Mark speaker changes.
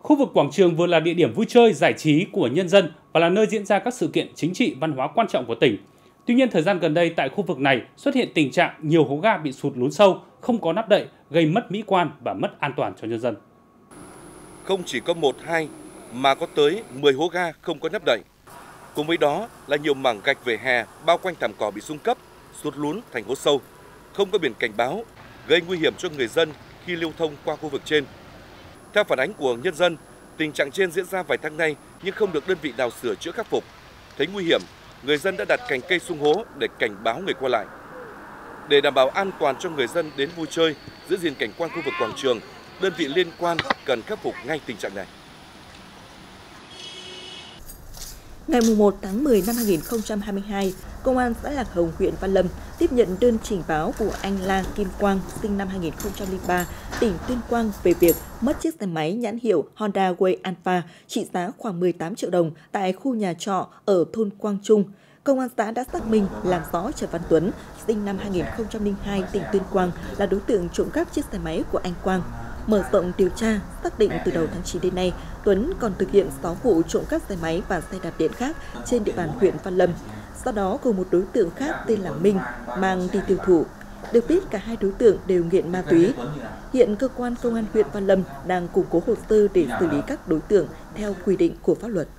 Speaker 1: Khu vực quảng trường vừa là địa điểm vui chơi, giải trí của nhân dân và là nơi diễn ra các sự kiện chính trị, văn hóa quan trọng của tỉnh. Tuy nhiên, thời gian gần đây tại khu vực này xuất hiện tình trạng nhiều hố ga bị sụt lún sâu, không có nắp đậy, gây mất mỹ quan và mất an toàn cho nhân dân.
Speaker 2: Không chỉ có 1, 2 mà có tới 10 hố ga không có nắp đậy. Cùng với đó là nhiều mảng gạch vỉa hè bao quanh thảm cỏ bị sung cấp, sụt lún thành hố sâu, không có biển cảnh báo, gây nguy hiểm cho người dân khi lưu thông qua khu vực trên. Theo phản ánh của nhân dân, tình trạng trên diễn ra vài tháng nay nhưng không được đơn vị nào sửa chữa khắc phục. Thấy nguy hiểm, người dân đã đặt cành cây sung hố để cảnh báo người qua lại. Để đảm bảo an toàn cho người dân đến vui chơi, giữ gìn cảnh quan khu vực quảng trường, đơn vị liên quan cần khắc phục ngay tình trạng này.
Speaker 3: Ngày 1 tháng 10 năm 2022, Công an xã Lạc Hồng, huyện Văn Lâm tiếp nhận đơn trình báo của anh La Kim Quang, sinh năm 2003, tỉnh Tuyên Quang về việc mất chiếc xe máy nhãn hiệu Honda Way Alpha trị giá khoảng 18 triệu đồng tại khu nhà trọ ở thôn Quang Trung. Công an xã đã xác minh làm rõ Trần Văn Tuấn, sinh năm 2002, tỉnh Tuyên Quang là đối tượng trộm cắp chiếc xe máy của anh Quang. Mở rộng điều tra, xác định từ đầu tháng 9 đến nay, Tuấn còn thực hiện 6 vụ trộm cắp xe máy và xe đạp điện khác trên địa bàn huyện Văn Lâm. Sau đó cùng một đối tượng khác tên là Minh mang đi tiêu thụ. Được biết cả hai đối tượng đều nghiện ma túy. Hiện cơ quan công an huyện Văn Lâm đang củng cố hồ sơ để xử lý các đối tượng theo quy định của pháp luật.